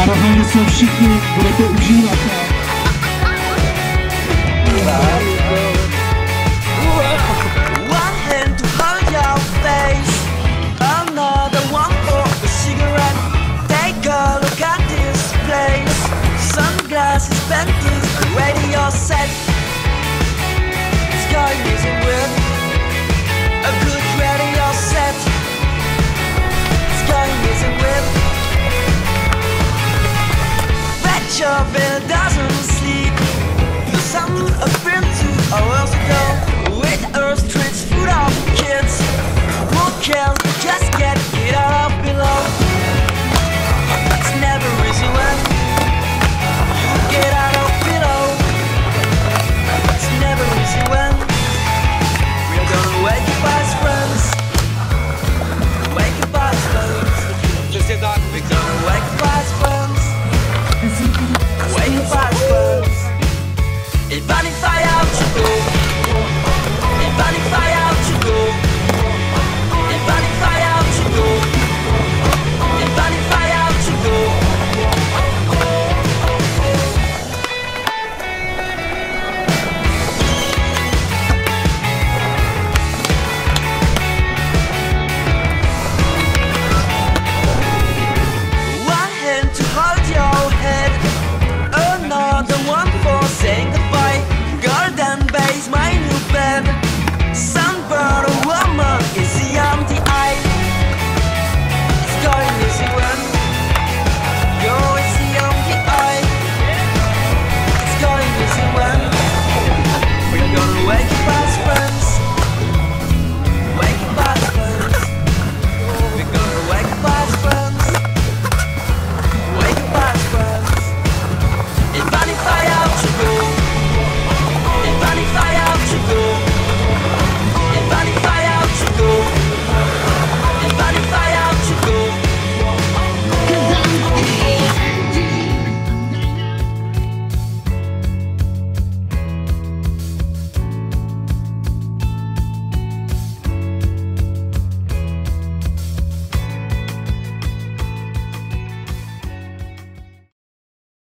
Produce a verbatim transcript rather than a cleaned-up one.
Já doufám, že se všichni budete užívat. One hand to hold your face, another one for a cigarette. Take a look at this place. Sunglasses, Bentleys, a radio set. It's going easy with a good radio set. It's going easy with. Bet your bill doesn't sleep. The sun appeared two hours ago. With Earth streets full of kids. Who cares?